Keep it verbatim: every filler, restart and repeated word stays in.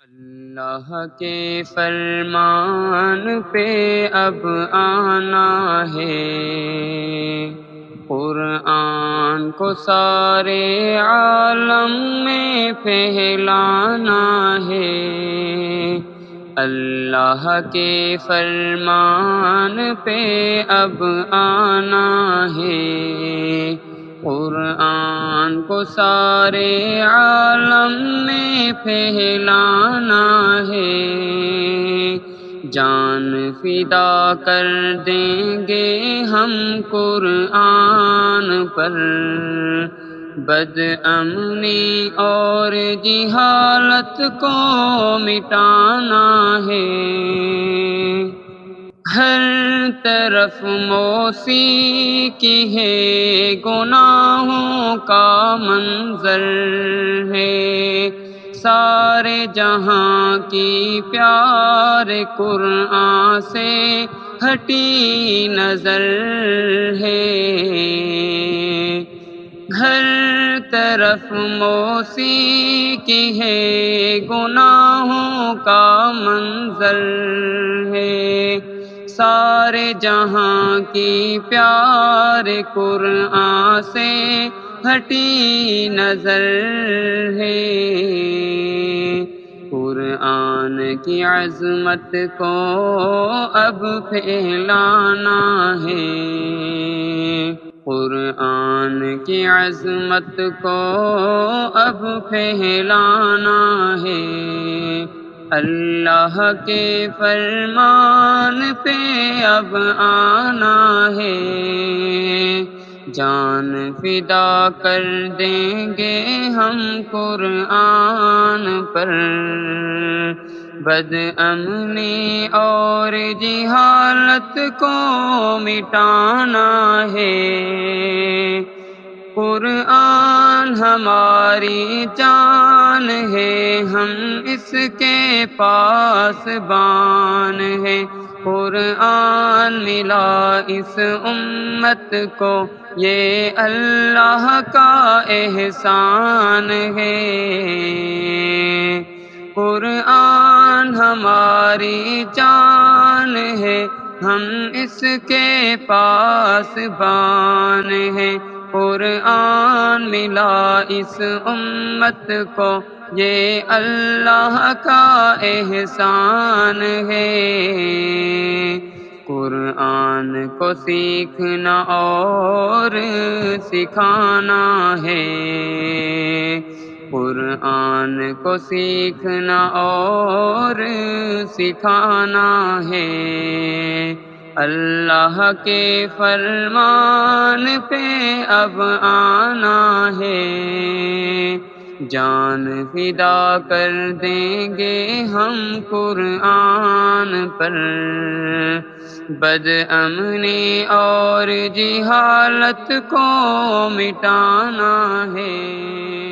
اللہ کے فرمان پہ اب آنا ہے، قرآن کو سارے عالم میں پھیلانا ہے۔ اللہ کے فرمان پہ اب آنا ہے، قرآن کو سارے عالم میں پھیلانا ہے۔ جان فدا کر دیں گے ہم قرآن پر، بد امنی اور جہالت کو مٹانا ہے۔ ہر طرف موسیقی ہے، گناہوں کا منظر ہے، سارے جہاں کی پیار قرآن سے ہٹی نظر ہے۔ ہر طرف موسیقی ہے، گناہوں کا منظر ہے، سارے جہاں کی پیار قرآن سے ہٹی نظر ہے۔ قرآن کی عظمت کو اب پھیلانا ہے، قرآن کی عظمت کو اب پھیلانا ہے۔ اللہ کے فرمان پہ اب آنا ہے، جان فدا کر دیں گے ہم قرآن پر، بد امنی اور جہالت کو مٹانا ہے۔ قرآن ہماری جان ہے، ہم اس کے پاسبان ہیں۔ قرآن ملا اس امت کو، یہ اللہ کا احسان ہے۔ قرآن ہماری جان ہے، ہم اس کے پاسبان ہیں۔ قرآن ملا اس امت کو، یہ اللہ کا احسان ہے۔ قرآن کو سیکھنا اور سکھانا ہے، قرآن کو سیکھنا اور سکھانا ہے۔ اللہ کے فرمان پہ اب آنا ہے، جان فدا کر دیں گے ہم قرآن پر، بد امنی اور جہالت کو مٹانا ہے۔